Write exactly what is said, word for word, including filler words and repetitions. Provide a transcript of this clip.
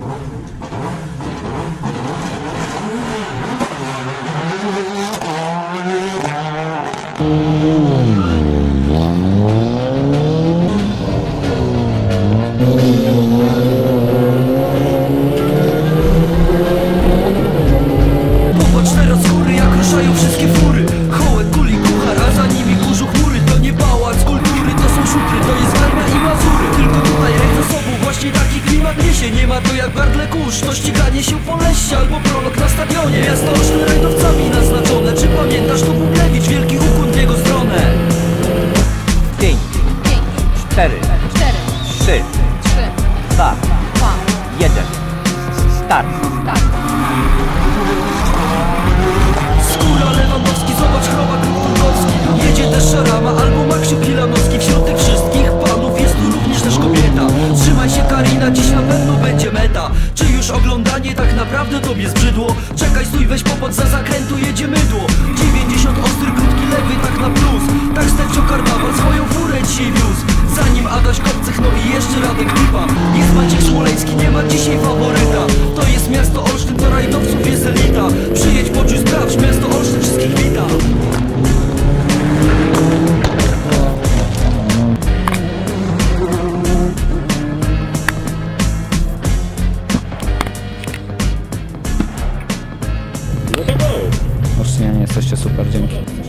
Popatrz teraz góry, jak ruszają wszystkie fury. Hołek, kuli, kuchar, a za nimi burzu chmury. To nie pałac kultury, to są szutry, to jest Warmia i Mazury. Tylko tutaj rek za sobą właśnie taki klimat niesie. Nie ma to jak w gardle kurz, to ściganie się po leście albo prolog na stadionie. Miasto oczne rajdowcami naznaczone. Czy pamiętasz to Bublewicz, wielki ukłon w jego stronę? Pięć, cztery, trzy, dwa, jeden, start. Skóra Lewandowski, zobacz chrobak Rundowski. Jedzie też Szarama albo Maksiu Kilanowski. Wśród tych wszystkich panów jest tu również też kobieta. Trzymaj się Karina, dziś na pewno będzie meta. Czy już oglądanie tak naprawdę tobie zbrzydło? Czekaj, stój, weź popatrz, za zakrętu jedzie mydło. dziewięćdziesiąt ostry, krótki lewy, tak na plus. Tak Stefcio Karnaval swoją furę dzisiaj wiózł. Zanim Adaś Kopcych, no i jeszcze Radek Lipa. Jest Maciek Smoleński, nie ma dzisiaj faworyta. To jest miasto Olsztyn, to rajdowców jest elita. Przyjedź, poczuj, sprawdź, miasto Olsztyn wszystkich wita. Olsztynianie, jesteście super, dzięki.